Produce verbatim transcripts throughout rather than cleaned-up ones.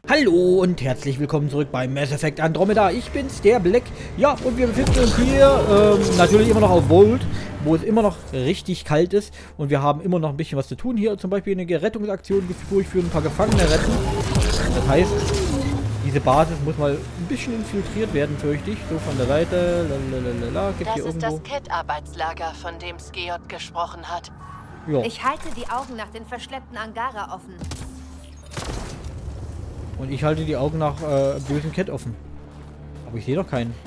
Hallo und herzlich willkommen zurück bei Mass Effect Andromeda. Ich bin's, der Black. Ja, und wir befinden uns hier ähm, natürlich immer noch auf Vault, wo es immer noch richtig kalt ist. Und wir haben immer noch ein bisschen was zu tun. Hier zum Beispiel eine Rettungsaktion durchführen, ein paar Gefangene retten. Das heißt, diese Basis muss mal ein bisschen infiltriert werden, fürchte ich. So von der Seite. Lalalala. Gibt das hier ist irgendwo... das Cat-Arbeitslager, von dem Skeot gesprochen hat. Ja. Ich halte die Augen nach den verschleppten Angara offen. Und ich halte die Augen nach äh, bösen Cat offen. Aber ich sehe doch keinen.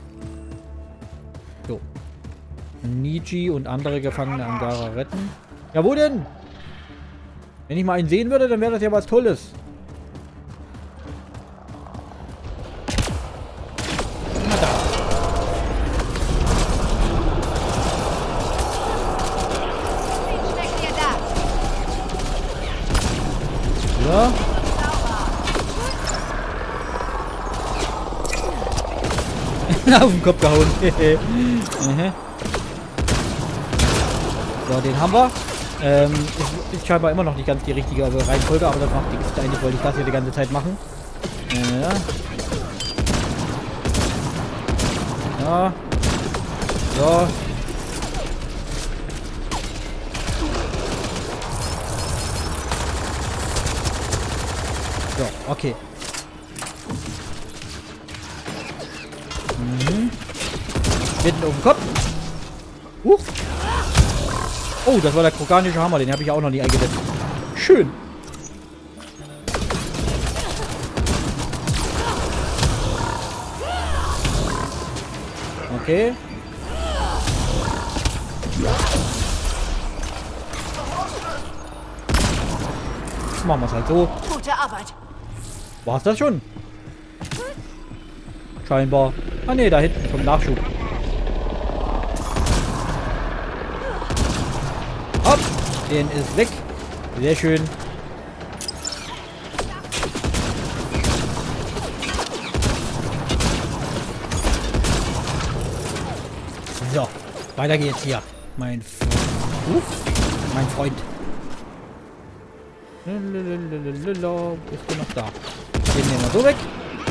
So. Niji und andere Gefangene Angara retten. Ja, wo denn? Wenn ich mal einen sehen würde, dann wäre das ja was Tolles. Na da. Ja. Auf den Kopf gehauen. So, den haben wir. Ähm, ist, ist scheinbar immer noch nicht ganz die richtige Reihenfolge, aber das macht nichts. Eigentlich wollte ich das hier die ganze Zeit machen. Ja. Ja. So. So, okay. Mhm. Mitten auf dem Kopf. Huch. Oh, das war der kroganische Hammer. Den habe ich auch noch nie eingesetzt. Schön. Okay. Jetzt machen wir es halt so. Gute Arbeit. War's das schon? Scheinbar. Ah ne, da hinten kommt Nachschub. Hopp, den ist weg. Sehr schön. So, weiter geht's hier. Mein F Uf, mein Freund. Bist du noch da? Den nehmen wir so weg.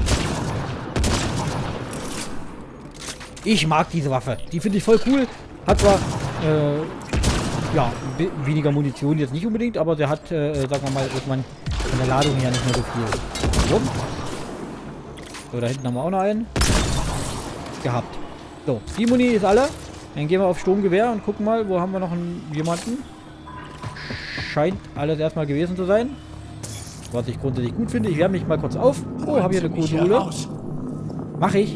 Ich mag diese Waffe. Die finde ich voll cool. Hat zwar, äh, ja, weniger Munition jetzt nicht unbedingt, aber der hat, äh, sagen wir mal, irgendwann von der Ladung her nicht mehr so viel. So. So, da hinten haben wir auch noch einen. Gehabt. So, die Muni ist alle. Dann gehen wir auf Sturmgewehr und gucken mal, wo haben wir noch einen, jemanden. Scheint alles erstmal gewesen zu sein. Was ich grundsätzlich gut finde. Ich wärme mich mal kurz auf. Oh, habe hier eine Konsole. Mach ich.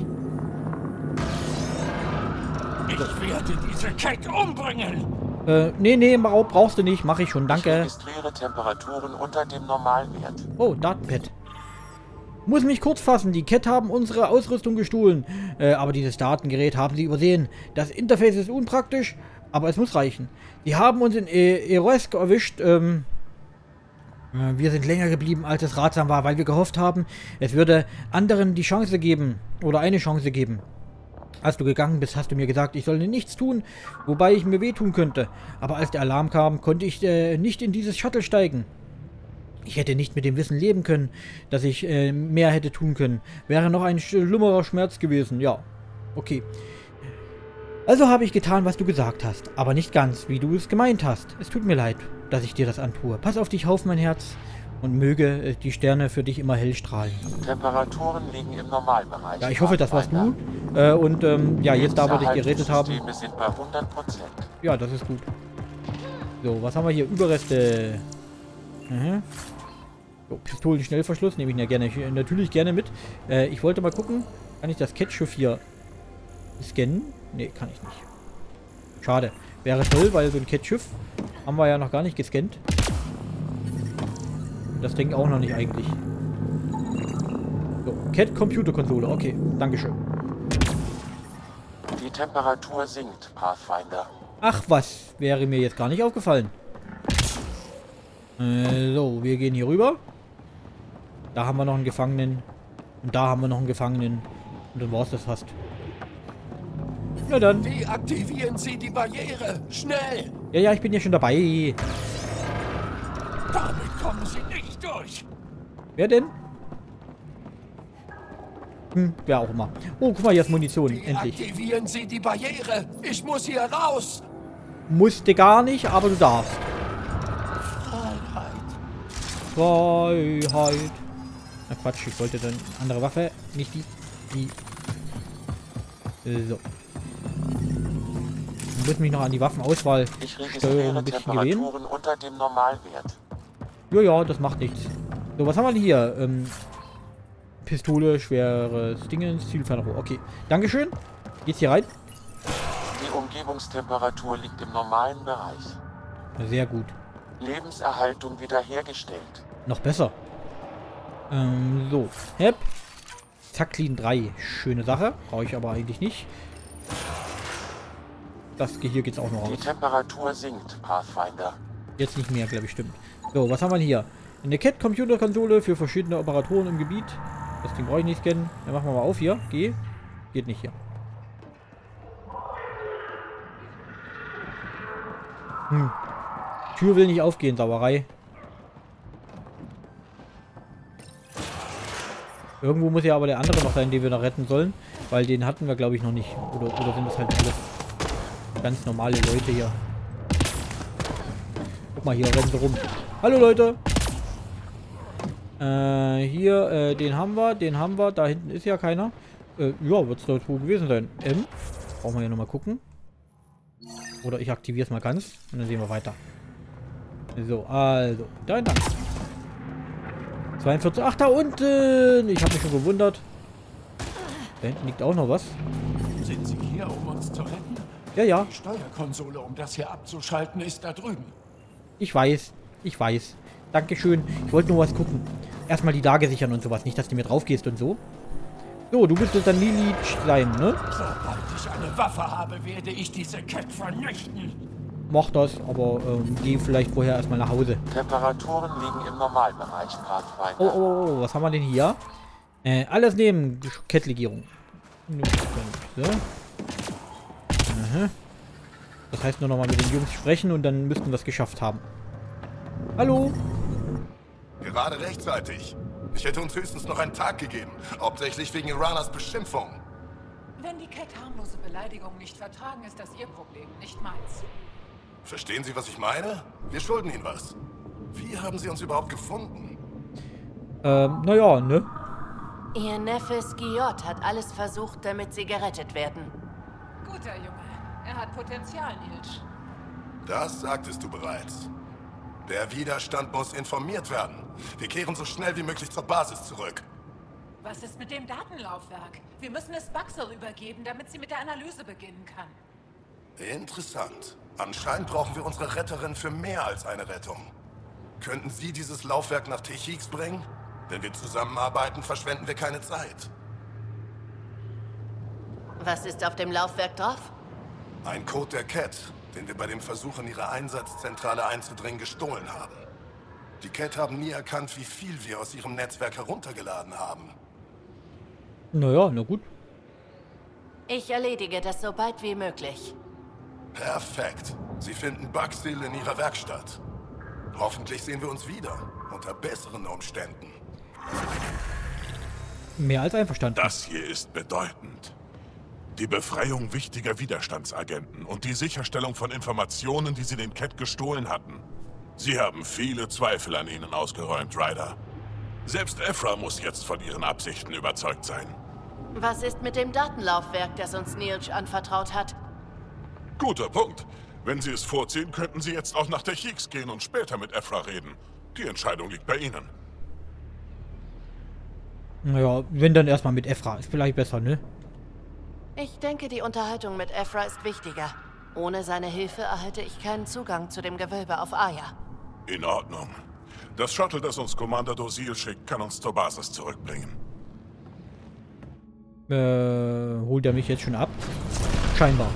Ich werde diese Cat umbringen! Äh, nee, nee, brauchst du nicht. Mach ich schon, danke. Ich registriere Temperaturen unter dem Normalwert. Oh, Datenpad. Muss mich kurz fassen. Die Cat haben unsere Ausrüstung gestohlen. Äh, aber dieses Datengerät haben sie übersehen. Das Interface ist unpraktisch, aber es muss reichen. Die haben uns in e Erosk erwischt. Ähm, äh, wir sind länger geblieben, als es ratsam war, weil wir gehofft haben, es würde anderen die Chance geben. Oder eine Chance geben. Als du gegangen bist, hast du mir gesagt, ich solle nichts tun, wobei ich mir wehtun könnte. Aber als der Alarm kam, konnte ich äh, nicht in dieses Shuttle steigen. Ich hätte nicht mit dem Wissen leben können, dass ich äh, mehr hätte tun können. Wäre noch ein schlimmerer Schmerz gewesen. Ja, okay. Also habe ich getan, was du gesagt hast. Aber nicht ganz, wie du es gemeint hast. Es tut mir leid, dass ich dir das antue. Pass auf dich auf, mein Herz. Und möge äh, die Sterne für dich immer hell strahlen. Temperaturen liegen im Normalbereich. Ja, ich hoffe, das warst du. Äh, und ähm, ja, jetzt da, wo ich geredet habe. Sind bei hundert Prozent. Ja, das ist gut. So, was haben wir hier? Überreste. Mhm. So, Pistolen-Schnellverschluss nehme ich ja gerne, natürlich gerne mit. Äh, ich wollte mal gucken, kann ich das Cat-Schiff hier scannen? Ne, kann ich nicht. Schade. Wäre toll, weil so ein Cat-Schiff haben wir ja noch gar nicht gescannt. Das Ding auch noch nicht eigentlich. So, Cat-Computerkonsole. Okay, dankeschön. Die Temperatur sinkt, Pathfinder. Ach was, wäre mir jetzt gar nicht aufgefallen. Äh, so, wir gehen hier rüber. Da haben wir noch einen Gefangenen. Und da haben wir noch einen Gefangenen. Und dann war es das fast. Na dann. Deaktivieren Sie die Barriere! Schnell! Ja, ja, ich bin ja schon dabei. Damit kommen Sie nicht durch! Wer denn? Hm, wer auch immer. Oh, guck mal, hier ist Munition. Endlich. Aktivieren Sie die Barriere. Ich muss hier raus. Musste gar nicht, aber du darfst. Freiheit. Freiheit. Na Quatsch, ich wollte dann andere Waffe, nicht die. Die. So. Ich muss mich noch an die Waffenauswahl Ich Steuerung registriere ein bisschen gewöhnen. Temperaturen unter dem Normalwert. Ja, ja, das macht nichts. So, was haben wir denn hier? Ähm, Pistole, schweres Dingens, Zielfernrohr. Okay, Dankeschön. Geht's hier rein? Die Umgebungstemperatur liegt im normalen Bereich. Sehr gut. Lebenserhaltung wiederhergestellt. Noch besser. Ähm, so. Hep. Zacklin drei. Schöne Sache. Brauche ich aber eigentlich nicht. Das hier geht's auch noch Die aus. Temperatur sinkt, Pathfinder. Jetzt nicht mehr, glaube ich, stimmt. So, was haben wir denn hier? Eine C A T-Computerkonsole für verschiedene Operatoren im Gebiet. Das Ding brauche ich nicht scannen. Dann machen wir mal auf hier. Geh. Geht nicht hier. Hm. Tür will nicht aufgehen, Sauerei. Irgendwo muss ja aber der andere noch sein, den wir noch retten sollen. Weil den hatten wir, glaube ich, noch nicht. Oder, oder sind das halt alles ganz normale Leute hier. Guck mal, hier rennen sie rum. Hallo, Leute. Äh, hier, äh, den haben wir, den haben wir. Da hinten ist ja keiner. Äh, ja, wird es dort wohl gewesen sein. M. Brauchen wir ja nochmal gucken. Oder ich aktiviere es mal ganz. Und dann sehen wir weiter. So, also. Da lang. zweiundvierzig. Ach, da unten. Ich habe mich schon gewundert. Da hinten liegt auch noch was. Sind Sie hier, um uns zu retten? Ja, ja. Die Steuerkonsole, um das hier abzuschalten, ist da drüben. Ich weiß. Ich weiß. Dankeschön. Ich wollte nur was gucken. Erstmal die Lage sichern und sowas. Nicht, dass du mir drauf gehst und so. So, du müsstest dann Lili sein, ne? Sobald ich eine Waffe habe, werde ich diese Cat vernichten. Mach das, aber ähm, geh vielleicht vorher erstmal nach Hause. Temperaturen liegen im Normalbereich, Pathfinder. Oh, oh, oh, was haben wir denn hier? Äh, alles neben Kettlegierung. So. Aha. Das heißt nur noch mal mit den Jungs sprechen und dann müssten wir es geschafft haben. Hallo? Gerade rechtzeitig. Ich hätte uns höchstens noch einen Tag gegeben. Hauptsächlich wegen Iranas Beschimpfung. Wenn die Cat harmlose Beleidigungen nicht vertragen, ist das ihr Problem, nicht meins. Verstehen Sie, was ich meine? Wir schulden Ihnen was. Wie haben Sie uns überhaupt gefunden? Ähm, naja, ne? Ihr Neffe Skiot hat alles versucht, damit sie gerettet werden. Guter Junge. Er hat Potenzial, Nilch. Das sagtest du bereits. Der Widerstand muss informiert werden. Wir kehren so schnell wie möglich zur Basis zurück. Was ist mit dem Datenlaufwerk? Wir müssen es Buxel übergeben, damit sie mit der Analyse beginnen kann. Interessant. Anscheinend brauchen wir unsere Retterin für mehr als eine Rettung. Könnten Sie dieses Laufwerk nach Techix bringen? Wenn wir zusammenarbeiten, verschwenden wir keine Zeit. Was ist auf dem Laufwerk drauf? Ein Code der Cat, den wir bei dem Versuch, in ihre Einsatzzentrale einzudringen, gestohlen haben. Die Cat haben nie erkannt, wie viel wir aus ihrem Netzwerk heruntergeladen haben. Naja, na gut. Ich erledige das so bald wie möglich. Perfekt. Sie finden Buxil in ihrer Werkstatt. Hoffentlich sehen wir uns wieder. Unter besseren Umständen. Mehr als einverstanden. Das hier ist bedeutend. Die Befreiung wichtiger Widerstandsagenten und die Sicherstellung von Informationen, die sie den Cat gestohlen hatten. Sie haben viele Zweifel an ihnen ausgeräumt, Ryder. Selbst Ephra muss jetzt von ihren Absichten überzeugt sein. Was ist mit dem Datenlaufwerk, das uns Nilch anvertraut hat? Guter Punkt. Wenn Sie es vorziehen, könnten Sie jetzt auch nach Techix gehen und später mit Ephra reden. Die Entscheidung liegt bei Ihnen. Naja, wenn dann erstmal mit Ephra. Ist vielleicht besser, ne? Ich denke, die Unterhaltung mit Ephra ist wichtiger. Ohne seine Hilfe erhalte ich keinen Zugang zu dem Gewölbe auf Aya. In Ordnung. Das Shuttle, das uns Commander Dosil schickt, kann uns zur Basis zurückbringen. Äh, holt er mich jetzt schon ab? Scheinbar.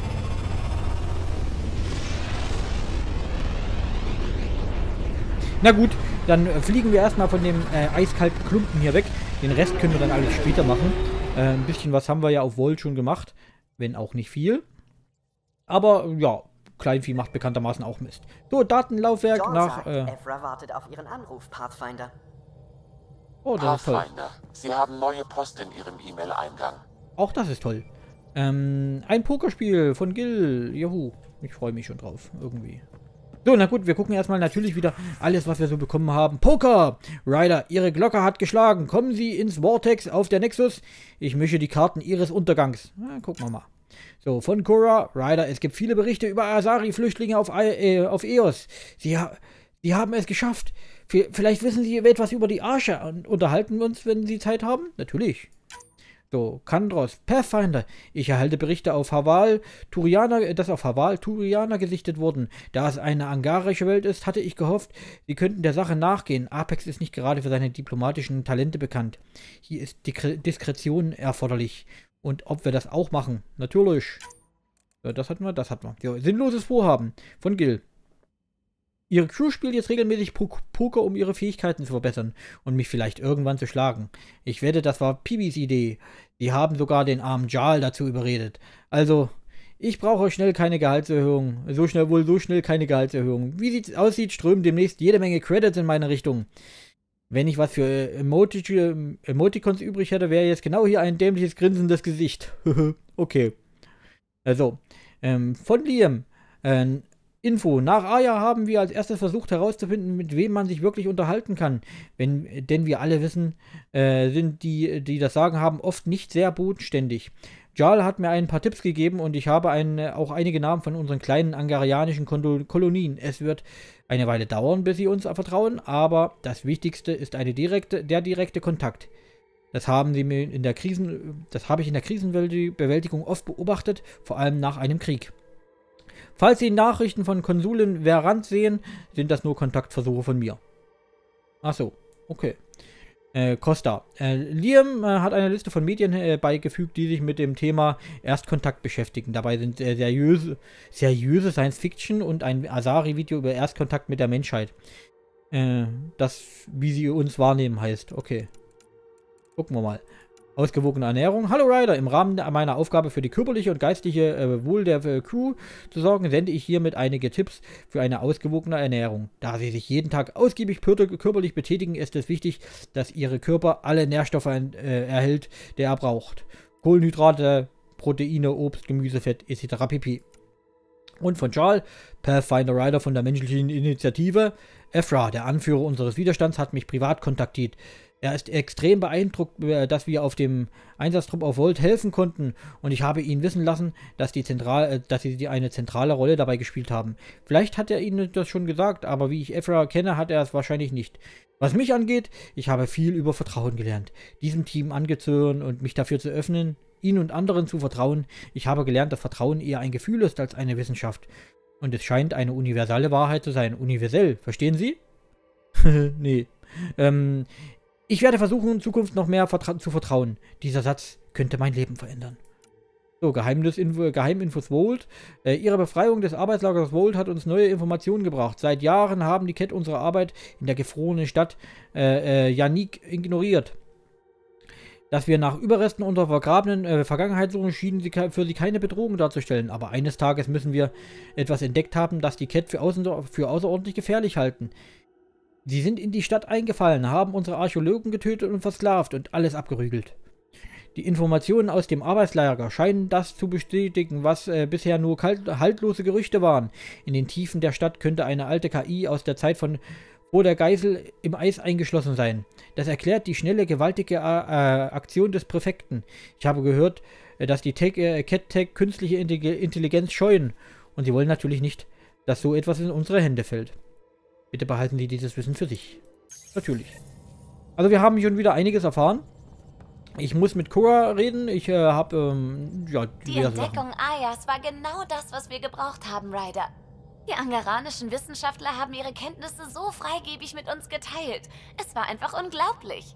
Na gut, dann äh, fliegen wir erstmal von dem äh, eiskalten Klumpen hier weg. Den Rest können wir dann alles später machen. Äh, ein bisschen was haben wir ja auf Volt schon gemacht. Wenn auch nicht viel. Aber ja, Kleinvieh macht bekanntermaßen auch Mist. So, Datenlaufwerk John nach... sagt, Äh, Ephra wartet auf Ihren Anruf, Pathfinder. Oh, das ist toll. Pathfinder, Sie haben neue Post in Ihrem E-Mail-Eingang. Auch das ist toll. Ähm, ein Pokerspiel von Gil. Juhu. Ich freue mich schon drauf. Irgendwie. So, na gut, wir gucken erstmal natürlich wieder alles, was wir so bekommen haben. Poker! Ryder, Ihre Glocke hat geschlagen. Kommen Sie ins Vortex auf der Nexus. Ich mische die Karten Ihres Untergangs. Na, gucken wir mal. So, von Cora. Ryder, es gibt viele Berichte über Asari-Flüchtlinge auf, äh, auf Eos. Sie, ha Sie haben es geschafft. V vielleicht wissen Sie etwas über die Arche und unterhalten uns, wenn Sie Zeit haben? Natürlich. So, Kandros, Pathfinder. Ich erhalte Berichte auf Haval, Turianer, dass auf Haval Turianer gesichtet wurden. Da es eine angarische Welt ist, hatte ich gehofft, Sie könnten der Sache nachgehen. Apex ist nicht gerade für seine diplomatischen Talente bekannt. Hier ist Diskretion erforderlich. Und ob wir das auch machen? Natürlich. So, das hatten wir, das hatten wir. So, sinnloses Vorhaben von Gil. Ihre Crew spielt jetzt regelmäßig Poker, um ihre Fähigkeiten zu verbessern und mich vielleicht irgendwann zu schlagen. Ich wette, das war Pibis Idee. Sie haben sogar den armen Jarl dazu überredet. Also, ich brauche schnell keine Gehaltserhöhung. So schnell, wohl so schnell keine Gehaltserhöhung. Wie es aussieht, strömen demnächst jede Menge Credits in meine Richtung. Wenn ich was für Emoti Emoticons übrig hätte, wäre jetzt genau hier ein dämliches grinsendes Gesicht. Okay. Also, ähm, von Liam. Ähm, Info. Nach Aya haben wir als erstes versucht herauszufinden, mit wem man sich wirklich unterhalten kann. Wenn, denn wir alle wissen, äh, sind die, die das Sagen haben, oft nicht sehr bodenständig. Jarl hat mir ein paar Tipps gegeben und ich habe ein, auch einige Namen von unseren kleinen angarianischen Kolonien. Es wird eine Weile dauern, bis sie uns vertrauen, aber das Wichtigste ist eine direkte, der direkte Kontakt. Das haben sie mir in der Krisen, das habe ich in der Krisenbewältigung oft beobachtet, vor allem nach einem Krieg. Falls Sie Nachrichten von Konsulin Verant sehen, sind das nur Kontaktversuche von mir. Ach so, okay. Äh, Costa. Äh, Liam äh, hat eine Liste von Medien äh, beigefügt, die sich mit dem Thema Erstkontakt beschäftigen. Dabei sind äh, seriöse, seriöse Science-Fiction und ein Asari-Video über Erstkontakt mit der Menschheit. Äh, das, wie sie uns wahrnehmen, heißt. Okay. Gucken wir mal. Ausgewogene Ernährung. Hallo Ryder, im Rahmen meiner Aufgabe für die körperliche und geistliche äh, Wohl der äh, Crew zu sorgen, sende ich hiermit einige Tipps für eine ausgewogene Ernährung. Da sie sich jeden Tag ausgiebig körperlich betätigen, ist es wichtig, dass ihre Körper alle Nährstoffe äh, erhält, die er braucht. Kohlenhydrate, Proteine, Obst, Gemüse, Fett et cetera pp. Und von Jarl, Pathfinder Ryder von der menschlichen Initiative. Ephra, der Anführer unseres Widerstands, hat mich privat kontaktiert. Er ist extrem beeindruckt, dass wir auf dem Einsatztrupp auf Volt helfen konnten und ich habe ihn wissen lassen, dass, die Zentral, dass sie eine zentrale Rolle dabei gespielt haben. Vielleicht hat er Ihnen das schon gesagt, aber wie ich Ephra kenne, hat er es wahrscheinlich nicht. Was mich angeht, ich habe viel über Vertrauen gelernt, diesem Team angezögert und mich dafür zu öffnen, ihnen und anderen zu vertrauen. Ich habe gelernt, dass Vertrauen eher ein Gefühl ist als eine Wissenschaft. Und es scheint eine universelle Wahrheit zu sein. Universell, verstehen Sie? Nee. Ähm... Ich werde versuchen, in Zukunft noch mehr vertra zu vertrauen. Dieser Satz könnte mein Leben verändern. So, Geheimnisinfo, Geheiminfos Volt. Äh, ihre Befreiung des Arbeitslagers Volt hat uns neue Informationen gebracht. Seit Jahren haben die Kett unsere Arbeit in der gefrorenen Stadt äh, äh, Yannick ignoriert. Dass wir nach Überresten unserer vergrabenen äh, Vergangenheit suchen, schienen sie für sie keine Bedrohung darzustellen. Aber eines Tages müssen wir etwas entdeckt haben, das die Kett für, außen, für außerordentlich gefährlich halten. Sie sind in die Stadt eingefallen, haben unsere Archäologen getötet und versklavt und alles abgerügelt. Die Informationen aus dem Arbeitslager scheinen das zu bestätigen, was äh, bisher nur kalt, haltlose Gerüchte waren. In den Tiefen der Stadt könnte eine alte K I aus der Zeit von vor der Geisel im Eis eingeschlossen sein. Das erklärt die schnelle, gewaltige äh, Aktion des Präfekten. Ich habe gehört, äh, dass die Tech, äh, Cat-Tech künstliche Intelligenz scheuen. Und sie wollen natürlich nicht, dass so etwas in unsere Hände fällt. Bitte behalten Sie dieses Wissen für sich. Natürlich. Also wir haben schon wieder einiges erfahren. Ich muss mit Cora reden. Ich äh, habe, ähm, ja, die Entdeckung Ayas war genau das, was wir gebraucht haben, Ryder. Die angaranischen Wissenschaftler haben ihre Kenntnisse so freigebig mit uns geteilt. Es war einfach unglaublich.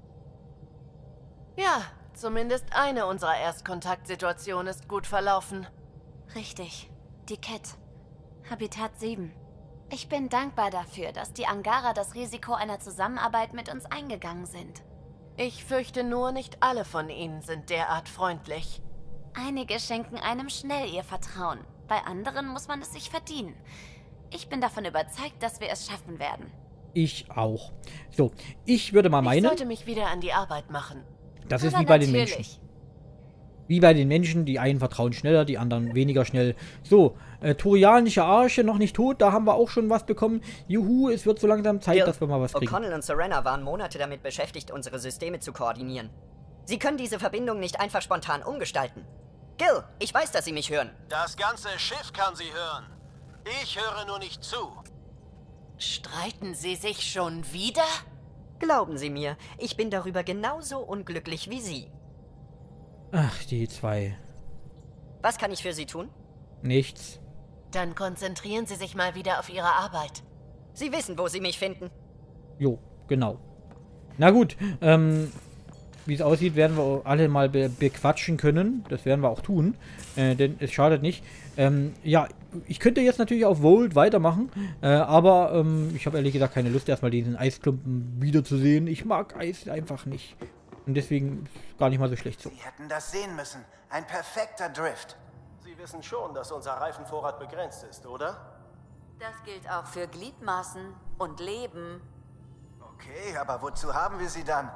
Ja, zumindest eine unserer Erstkontaktsituationen ist gut verlaufen. Richtig. Die Kett. Habitat sieben. Ich bin dankbar dafür, dass die Angara das Risiko einer Zusammenarbeit mit uns eingegangen sind. Ich fürchte nur, nicht alle von ihnen sind derart freundlich. Einige schenken einem schnell ihr Vertrauen. Bei anderen muss man es sich verdienen. Ich bin davon überzeugt, dass wir es schaffen werden. Ich auch. So, ich würde mal meinen... Ich sollte mich wieder an die Arbeit machen. Das ist Aber wie bei den natürlich. Menschen. Wie bei den Menschen, die einen vertrauen schneller, die anderen weniger schnell. So, äh, Turianische Arche, noch nicht tot, da haben wir auch schon was bekommen. Juhu, es wird so langsam Zeit, Gil, dass wir mal was kriegen. O'Connell und Serena waren Monate damit beschäftigt, unsere Systeme zu koordinieren. Sie können diese Verbindung nicht einfach spontan umgestalten. Gil, ich weiß, dass Sie mich hören. Das ganze Schiff kann Sie hören. Ich höre nur nicht zu. Streiten Sie sich schon wieder? Glauben Sie mir, ich bin darüber genauso unglücklich wie Sie. Ach, die zwei. Was kann ich für Sie tun? Nichts. Dann konzentrieren Sie sich mal wieder auf Ihre Arbeit. Sie wissen, wo Sie mich finden. Jo, genau. Na gut, ähm, wie es aussieht, werden wir alle mal be bequatschen können. Das werden wir auch tun, äh, denn es schadet nicht. Ähm, ja, ich könnte jetzt natürlich auf Volt weitermachen, äh, aber ähm, ich habe ehrlich gesagt keine Lust, erstmal diesen Eisklumpen wiederzusehen. Ich mag Eis einfach nicht. Und deswegen ist gar nicht mal so schlecht so. Sie hätten das sehen müssen. Ein perfekter Drift. Sie wissen schon, dass unser Reifenvorrat begrenzt ist, oder? Das gilt auch für Gliedmaßen und Leben. Okay, aber wozu haben wir sie dann?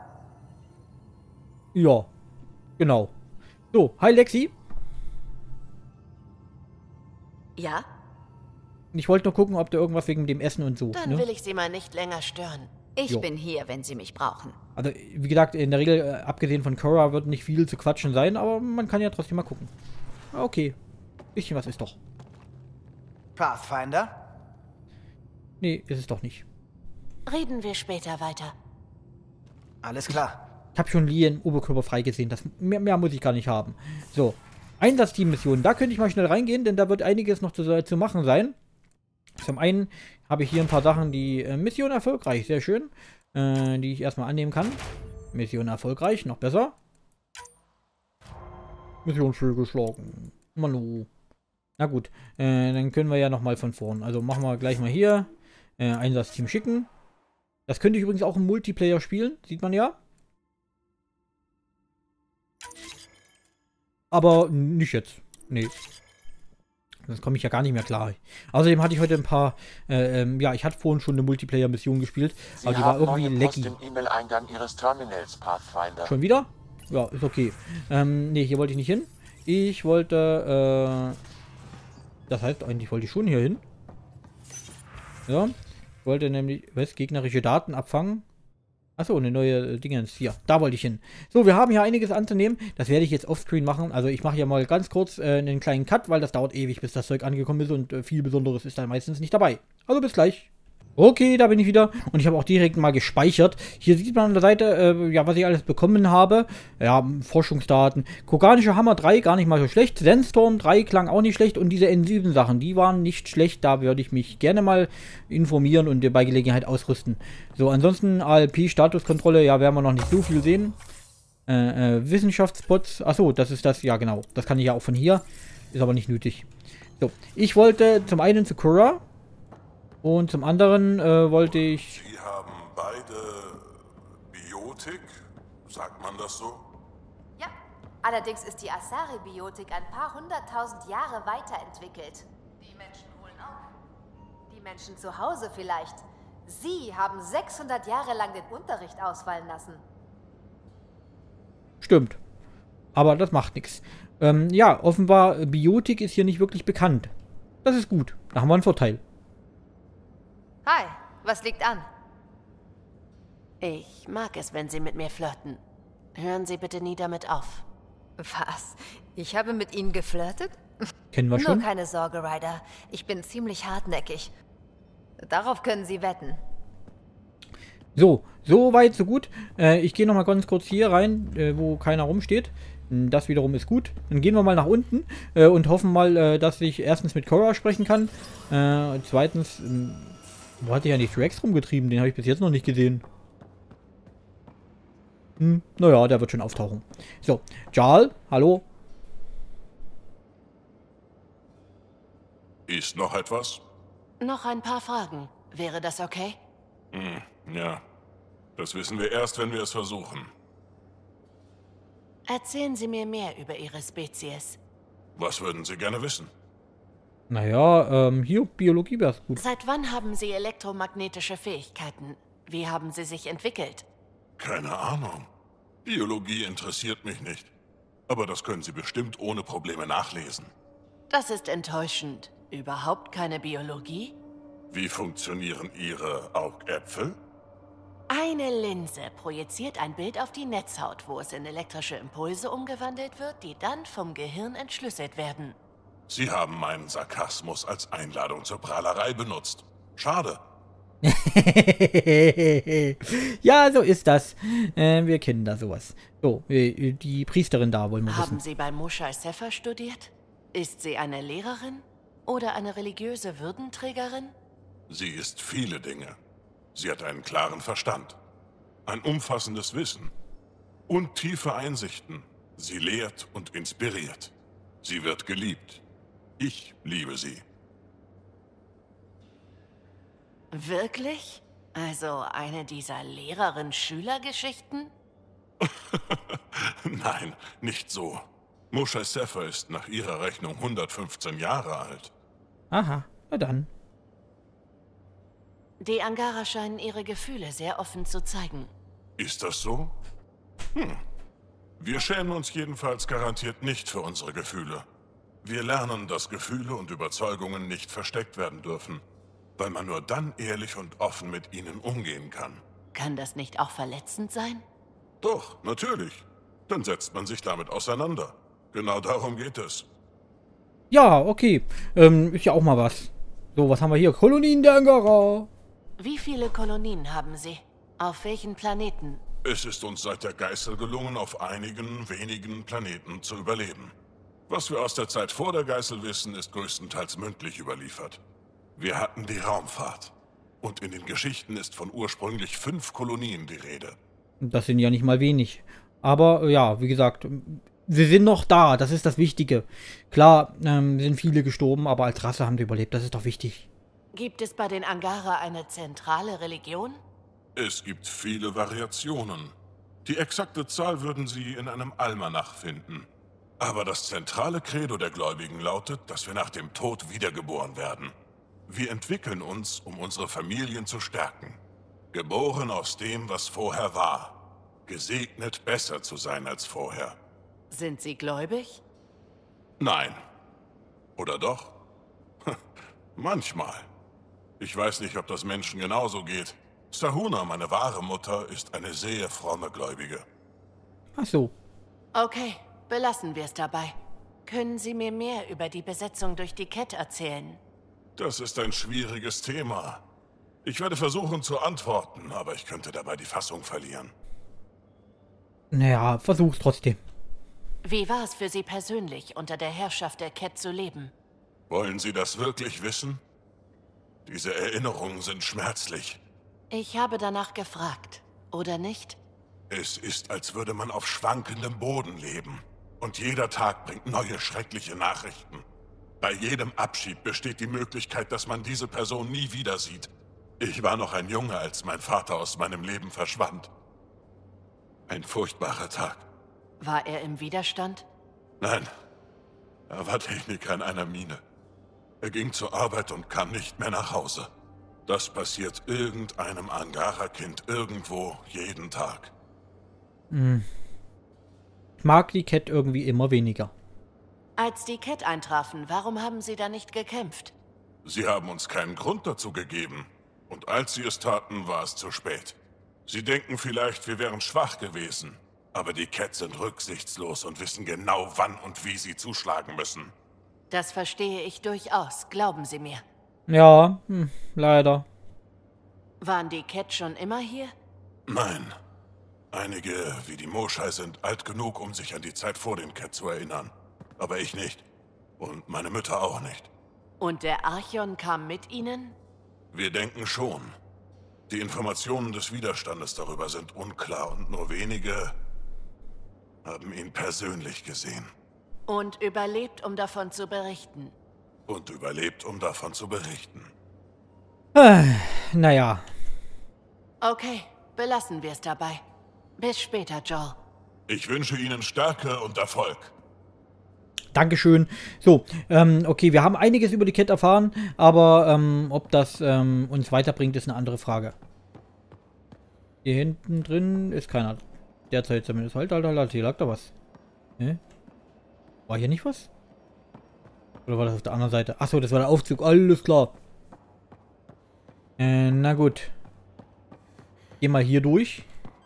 Ja, genau. So, hi Lexi. Ja? Ich wollte nur gucken, ob da irgendwas wegen dem Essen und so. Dann Ne? will ich Sie mal nicht länger stören. Ich Jo. bin hier, wenn Sie mich brauchen. Also, wie gesagt, in der Regel, äh, abgesehen von Cora, wird nicht viel zu quatschen sein, aber man kann ja trotzdem mal gucken. Okay. Bisschen was ist doch. Pathfinder? Nee, ist es doch nicht. Reden wir später weiter. Alles klar. Ich habe schon Lee im Oberkörper freigesehen. Das, mehr, mehr muss ich gar nicht haben. So. Einsatzteam-Missionen. Da könnte ich mal schnell reingehen, denn da wird einiges noch zu, zu machen sein. Zum einen habe ich hier ein paar Sachen, die äh, Mission erfolgreich, sehr schön, äh, die ich erstmal annehmen kann. Mission erfolgreich, noch besser. Mission fehlgeschlagen. Manu. Na gut, äh, dann können wir ja nochmal von vorn. Also machen wir gleich mal hier äh, Einsatzteam schicken. Das könnte ich übrigens auch im Multiplayer spielen, sieht man ja. Aber nicht jetzt. Nee. Sonst komme ich ja gar nicht mehr klar. Außerdem hatte ich heute ein paar, äh, ähm, ja, ich hatte vorhin schon eine Multiplayer-Mission gespielt, Sie aber die war haben irgendwie neue laggy. Post im E-Mail-Eingang Ihres Terminals, Pathfinder. Schon wieder? Ja, ist okay. Ähm, nee, hier wollte ich nicht hin. Ich wollte, äh, das heißt, eigentlich wollte ich schon hier hin. Ja, ich wollte nämlich, was, gegnerische Daten abfangen. Achso, eine neue äh, Dingens. Hier, da wollte ich hin. So, wir haben hier einiges anzunehmen. Das werde ich jetzt offscreen machen. Also ich mache ja mal ganz kurz äh, einen kleinen Cut, weil das dauert ewig, bis das Zeug angekommen ist und äh, viel Besonderes ist dann meistens nicht dabei. Also bis gleich. Okay, da bin ich wieder und ich habe auch direkt mal gespeichert. Hier sieht man an der Seite, äh, ja, was ich alles bekommen habe. Ja, Forschungsdaten. Koganische Hammer drei, gar nicht mal so schlecht. Sandstorm drei klang auch nicht schlecht und diese N sieben Sachen, die waren nicht schlecht. Da würde ich mich gerne mal informieren und bei Gelegenheit ausrüsten. So, ansonsten A L P-Statuskontrolle, ja, werden wir noch nicht so viel sehen. Äh, äh, Wissenschaftsspots, achso, das ist das, ja genau. Das kann ich ja auch von hier, ist aber nicht nötig. So, ich wollte zum einen zu Cora. Und zum anderen äh, wollte ich... Sie haben beide Biotik? Sagt man das so? Ja, allerdings ist die Asari-Biotik ein paar hunderttausend Jahre weiterentwickelt. Die Menschen holen auf. Die Menschen zu Hause vielleicht. Sie haben sechshundert Jahre lang den Unterricht ausfallen lassen. Stimmt. Aber das macht nichts. Ähm, ja, offenbar, Biotik ist hier nicht wirklich bekannt. Das ist gut. Da haben wir einen Vorteil. Hi, was liegt an? Ich mag es, wenn Sie mit mir flirten. Hören Sie bitte nie damit auf. Was? Ich habe mit Ihnen geflirtet? Kennen wir schon. Nur keine Sorge, Ryder. Ich bin ziemlich hartnäckig. Darauf können Sie wetten. So, so weit, so gut. Äh, ich gehe nochmal ganz kurz hier rein, äh, wo keiner rumsteht. Das wiederum ist gut. Dann gehen wir mal nach unten äh, und hoffen mal, äh, dass ich erstens mit Cora sprechen kann. Äh, zweitens... Äh, Wo hatte ich eigentlich Drax rumgetrieben? Den habe ich bis jetzt noch nicht gesehen. Hm, naja, der wird schon auftauchen. So, Jarl, hallo. Ist noch etwas? Noch ein paar Fragen. Wäre das okay? Hm, ja. Das wissen wir erst, wenn wir es versuchen. Erzählen Sie mir mehr über Ihre Spezies. Was würden Sie gerne wissen? Naja, ähm, hier, Biologie wäre gut. Seit wann haben Sie elektromagnetische Fähigkeiten? Wie haben sie sich entwickelt? Keine Ahnung. Biologie interessiert mich nicht. Aber das können Sie bestimmt ohne Probleme nachlesen. Das ist enttäuschend. Überhaupt keine Biologie? Wie funktionieren Ihre Augäpfel? Eine Linse projiziert ein Bild auf die Netzhaut, wo es in elektrische Impulse umgewandelt wird, die dann vom Gehirn entschlüsselt werden. Sie haben meinen Sarkasmus als Einladung zur Prahlerei benutzt. Schade. Ja, so ist das. Äh, wir kennen da sowas. So, äh, die Priesterin da wollen wir Haben wissen. Sie bei Moshae Sefer studiert? Ist sie eine Lehrerin? Oder eine religiöse Würdenträgerin? Sie ist viele Dinge. Sie hat einen klaren Verstand, ein umfassendes Wissen und tiefe Einsichten. Sie lehrt und inspiriert. Sie wird geliebt. Ich liebe sie. Wirklich? Also eine dieser Lehrerin-Schüler-Geschichten? Nein, nicht so. Moshae Sefer ist nach ihrer Rechnung hundertfünfzehn Jahre alt. Aha, na dann. Die Angara scheinen ihre Gefühle sehr offen zu zeigen. Ist das so? Hm. Wir schämen uns jedenfalls garantiert nicht für unsere Gefühle. Wir lernen, dass Gefühle und Überzeugungen nicht versteckt werden dürfen, weil man nur dann ehrlich und offen mit ihnen umgehen kann. Kann das nicht auch verletzend sein? Doch, natürlich. Dann setzt man sich damit auseinander. Genau darum geht es. Ja, okay. Ähm, ist ja auch mal was. So, was haben wir hier? Kolonien der Angara. Wie viele Kolonien haben Sie? Auf welchen Planeten? Es ist uns seit der Geißel gelungen, auf einigen wenigen Planeten zu überleben. Was wir aus der Zeit vor der Geißel wissen, ist größtenteils mündlich überliefert. Wir hatten die Raumfahrt. Und in den Geschichten ist von ursprünglich fünf Kolonien die Rede. Das sind ja nicht mal wenig. Aber ja, wie gesagt, sie sind noch da. Das ist das Wichtige. Klar, ähm, sind viele gestorben, aber als Rasse haben sie überlebt. Das ist doch wichtig. Gibt es bei den Angara eine zentrale Religion? Es gibt viele Variationen. Die exakte Zahl würden Sie in einem Almanach finden. Aber das zentrale Credo der Gläubigen lautet, dass wir nach dem Tod wiedergeboren werden. Wir entwickeln uns, um unsere Familien zu stärken. Geboren aus dem, was vorher war. Gesegnet, besser zu sein als vorher. Sind Sie gläubig? Nein. Oder doch? Manchmal. Ich weiß nicht, ob das Menschen genauso geht. Sahuna, meine wahre Mutter, ist eine sehr fromme Gläubige. Ach so. Okay, belassen wir es dabei. Können Sie mir mehr über die Besetzung durch die Kett erzählen? Das ist ein schwieriges Thema. Ich werde versuchen zu antworten, aber ich könnte dabei die Fassung verlieren. Naja, versuch's trotzdem. Wie war es für Sie persönlich, unter der Herrschaft der Kett zu leben? Wollen Sie das wirklich wissen? Diese Erinnerungen sind schmerzlich. Ich habe danach gefragt, oder nicht? Es ist, als würde man auf schwankendem Boden leben. Und jeder Tag bringt neue schreckliche Nachrichten. Bei jedem Abschied besteht die Möglichkeit, dass man diese Person nie wieder sieht. Ich war noch ein Junge, als mein Vater aus meinem Leben verschwand. Ein furchtbarer Tag. War er im Widerstand? Nein, er war Techniker in einer Mine. Er ging zur Arbeit und kam nicht mehr nach Hause. Das passiert irgendeinem Angara-Kind irgendwo jeden Tag. Hm. Ich mag die Kett irgendwie immer weniger. Als die Kett eintrafen, warum haben Sie da nicht gekämpft? Sie haben uns keinen Grund dazu gegeben. Und als sie es taten, war es zu spät. Sie denken vielleicht, wir wären schwach gewesen. Aber die Kett sind rücksichtslos und wissen genau, wann und wie sie zuschlagen müssen. Das verstehe ich durchaus, glauben Sie mir. Ja, hm, leider. Waren die Kett schon immer hier? Nein. Einige, wie die Moshae, sind alt genug, um sich an die Zeit vor den Kett zu erinnern. Aber ich nicht. Und meine Mütter auch nicht. Und der Archon kam mit Ihnen? Wir denken schon. Die Informationen des Widerstandes darüber sind unklar und nur wenige haben ihn persönlich gesehen. Und überlebt, um davon zu berichten. Und überlebt, um davon zu berichten. Äh, naja. Okay, belassen wir es dabei. Bis später, Joel. Ich wünsche Ihnen Stärke und Erfolg. Dankeschön. So, ähm, okay, wir haben einiges über die Cat erfahren, aber ähm, ob das ähm, uns weiterbringt, ist eine andere Frage. Hier hinten drin ist keiner. Derzeit zumindest. Halt, halt, halt, halt. Hier lag da was. Hä? War hier nicht was? Oder war das auf der anderen Seite? Achso, das war der Aufzug. Alles klar. Äh, na gut. Geh mal hier durch.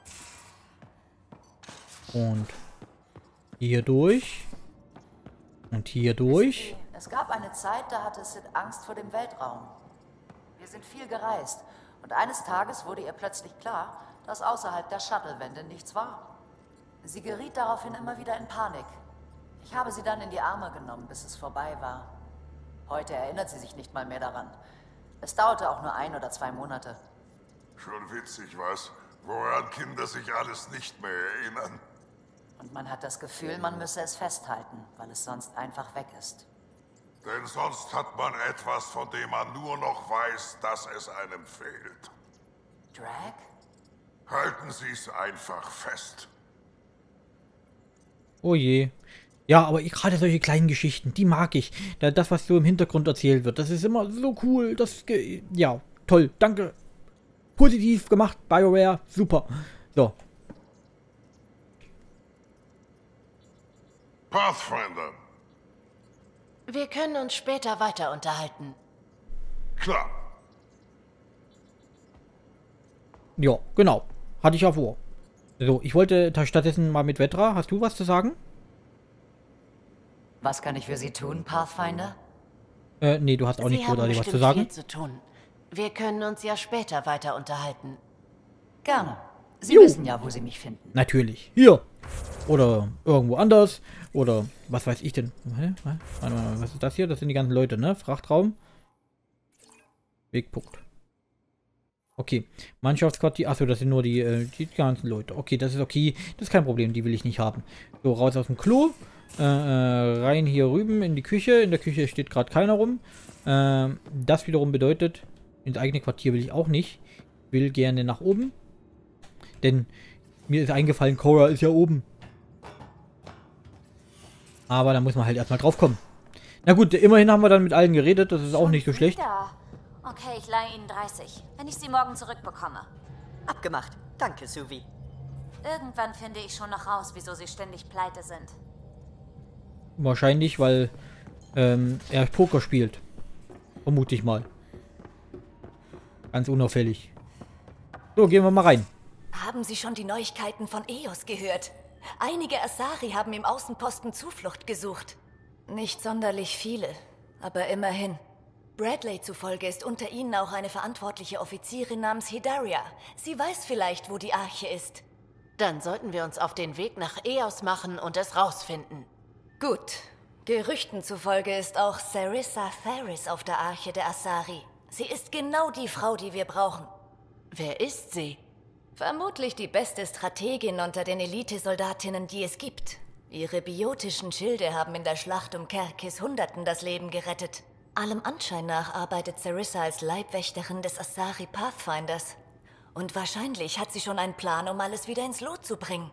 Und hier durch. Und hier durch. Es gab eine Zeit, da hatte Sid Angst vor dem Weltraum. Wir sind viel gereist. Und eines Tages wurde ihr plötzlich klar, dass außerhalb der Shuttle-Wände nichts war. Sie geriet daraufhin immer wieder in Panik. Ich habe sie dann in die Arme genommen, bis es vorbei war. Heute erinnert sie sich nicht mal mehr daran. Es dauerte auch nur ein oder zwei Monate. Schon witzig, was? Woran Kinder sich alles nicht mehr erinnern. Und man hat das Gefühl, man müsse es festhalten, weil es sonst einfach weg ist. Denn sonst hat man etwas, von dem man nur noch weiß, dass es einem fehlt. Drag? Halten Sie es einfach fest. Oh je. Ja, aber gerade solche kleinen Geschichten, die mag ich. Das, was so im Hintergrund erzählt wird, das ist immer so cool. Das, ja, toll. Danke. Positiv gemacht, BioWare. Super. So. Pathfinder. Wir können uns später weiter unterhalten. Klar. Ja, genau. Hatte ich ja vor. So, ich wollte stattdessen mal mit Vetra. Hast du was zu sagen? Was kann ich für Sie tun, Pathfinder? Äh, nee, du hast auch Sie nicht haben großartig was zu sagen. viel zu tun. Wir können uns ja später weiter unterhalten. Gerne. Sie Juhu. wissen ja, wo Sie mich finden. Natürlich. Hier. Oder irgendwo anders. Oder was weiß ich denn? Hä? Warte mal, was ist das hier? Das sind die ganzen Leute, ne? Frachtraum. Wegpunkt. Okay. Mannschaftsquartier. Achso, das sind nur die, äh, die ganzen Leute. Okay, das ist okay. Das ist kein Problem. Die will ich nicht haben. So, raus aus dem Klo. Äh, äh, rein hier rüben in die Küche. In der Küche steht gerade keiner rum. Äh, das wiederum bedeutet, ins eigene Quartier will ich auch nicht. Ich will gerne nach oben. Denn mir ist eingefallen, Cora ist ja oben. Aber da muss man halt erstmal drauf kommen. Na gut, immerhin haben wir dann mit allen geredet. Das ist auch nicht so schlecht. Okay, ich leihe Ihnen dreißig, wenn ich sie morgen zurückbekomme. Abgemacht. Danke, Suvi. Irgendwann finde ich schon noch raus, wieso Sie ständig pleite sind. Wahrscheinlich, weil ähm, er Poker spielt. Vermute ich mal. Ganz unauffällig. So, gehen wir mal rein. Haben Sie schon die Neuigkeiten von Eos gehört? Einige Asari haben im Außenposten Zuflucht gesucht. Nicht sonderlich viele, aber immerhin. Bradley zufolge ist unter ihnen auch eine verantwortliche Offizierin namens Hidaria. Sie weiß vielleicht, wo die Arche ist. Dann sollten wir uns auf den Weg nach Eos machen und es rausfinden. Gut. Gerüchten zufolge ist auch Sarissa Tharis auf der Arche der Asari. Sie ist genau die Frau, die wir brauchen. Wer ist sie? Vermutlich die beste Strategin unter den Elitesoldatinnen, die es gibt. Ihre biotischen Schilde haben in der Schlacht um Kerkis Hunderten das Leben gerettet. Allem Anschein nach arbeitet Sarissa als Leibwächterin des Asari Pathfinders. Und wahrscheinlich hat sie schon einen Plan, um alles wieder ins Lot zu bringen.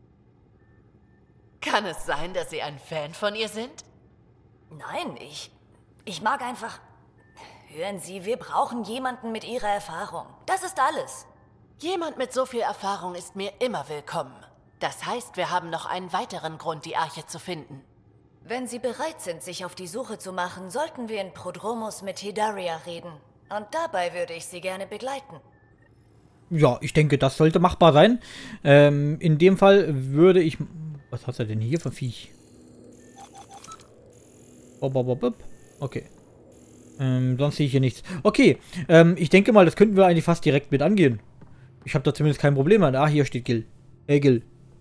Kann es sein, dass Sie ein Fan von ihr sind? Nein, ich... Ich mag einfach... Hören Sie, wir brauchen jemanden mit ihrer Erfahrung. Das ist alles. Jemand mit so viel Erfahrung ist mir immer willkommen. Das heißt, wir haben noch einen weiteren Grund, die Arche zu finden. Wenn Sie bereit sind, sich auf die Suche zu machen, sollten wir in Prodromos mit Hidaria reden. Und dabei würde ich Sie gerne begleiten. Ja, ich denke, das sollte machbar sein. Ähm, in dem Fall würde ich... Was hat er denn hier für Viech? Okay. Ähm, sonst sehe ich hier nichts. Okay, ähm, ich denke mal, das könnten wir eigentlich fast direkt mit angehen. Ich habe da zumindest kein Problem an. Ah, hier steht Gil. Hey, Gil.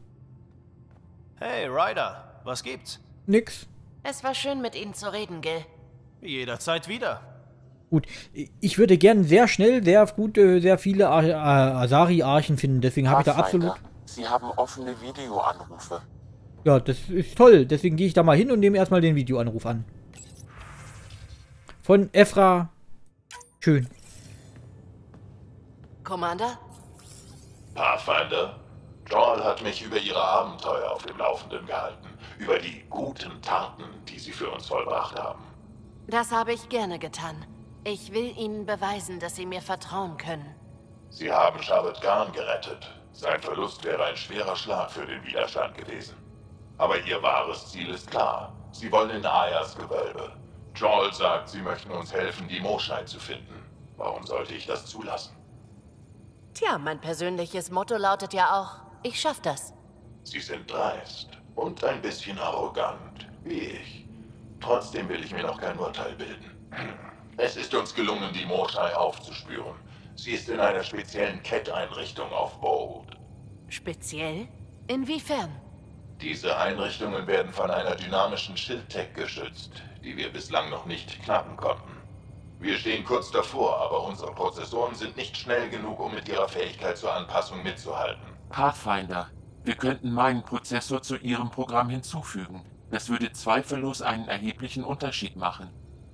Hey, Ryder. Was gibt's? Nix. Es war schön, mit Ihnen zu reden, Gil. Jederzeit wieder. Gut, ich würde gern sehr schnell, sehr gut, sehr viele Asari-Archen finden. Deswegen habe ich da absolut... Sie haben offene Videoanrufe. Ja, das ist toll. Deswegen gehe ich da mal hin und nehme erstmal den Videoanruf an. Von Ephra. Schön. Commander? Pathfinder, Joel hat mich über Ihre Abenteuer auf dem Laufenden gehalten. über die guten Taten, die Sie für uns vollbracht haben. Das habe ich gerne getan. Ich will Ihnen beweisen, dass Sie mir vertrauen können. Sie haben Shabbat Khan gerettet. Sein Verlust wäre ein schwerer Schlag für den Widerstand gewesen. Aber Ihr wahres Ziel ist klar. Sie wollen in Ayas Gewölbe. Joel sagt, Sie möchten uns helfen, die Moshae zu finden. Warum sollte ich das zulassen? Tja, mein persönliches Motto lautet ja auch, ich schaff das. Sie sind dreist und ein bisschen arrogant, wie ich. Trotzdem will ich mir noch kein Urteil bilden. Es ist uns gelungen, die Moshae aufzuspüren. Sie ist in einer speziellen Cat-Einrichtung auf Bold. Speziell? Inwiefern? Diese Einrichtungen werden von einer dynamischen Schildtech geschützt, die wir bislang noch nicht knacken konnten. Wir stehen kurz davor, aber unsere Prozessoren sind nicht schnell genug, um mit ihrer Fähigkeit zur Anpassung mitzuhalten. Pathfinder, wir könnten meinen Prozessor zu Ihrem Programm hinzufügen. Das würde zweifellos einen erheblichen Unterschied machen.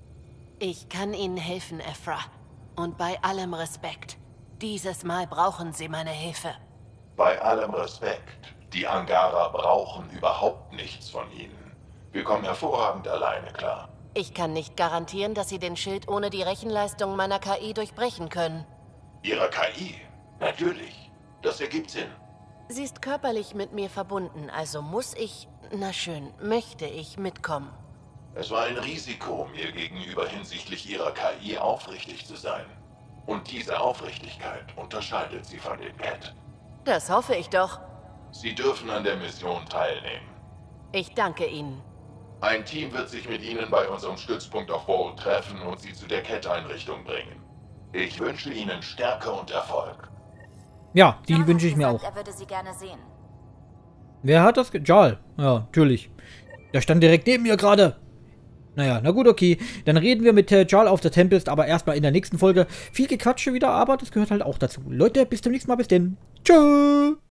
Ich kann Ihnen helfen, Ephra. Und bei allem Respekt. Dieses Mal brauchen Sie meine Hilfe. Bei allem Respekt. Die Angara brauchen überhaupt nichts von Ihnen. Wir kommen hervorragend alleine klar. Ich kann nicht garantieren, dass Sie den Schild ohne die Rechenleistung meiner K I durchbrechen können. Ihrer K I? Natürlich. Das ergibt Sinn. Sie ist körperlich mit mir verbunden, also muss ich, na schön, möchte ich mitkommen. Es war ein Risiko, mir gegenüber hinsichtlich Ihrer K I aufrichtig zu sein. Und diese Aufrichtigkeit unterscheidet Sie von den Cat. Das hoffe ich doch. Sie dürfen an der Mission teilnehmen. Ich danke Ihnen. Ein Team wird sich mit Ihnen bei unserem Stützpunkt auf Bold treffen und Sie zu der Cat-Einrichtung bringen. Ich wünsche Ihnen Stärke und Erfolg. Ja, die wünsche ich mir auch. Er würde sie gerne sehen. Wer hat das? Jal. Ja, natürlich. Der stand direkt neben mir gerade. Naja, na gut, okay. Dann reden wir mit äh, Jal auf der Tempest, aber erstmal in der nächsten Folge. Viel Gequatsche wieder, aber das gehört halt auch dazu. Leute, bis zum nächsten Mal. Bis denn. Tschüss.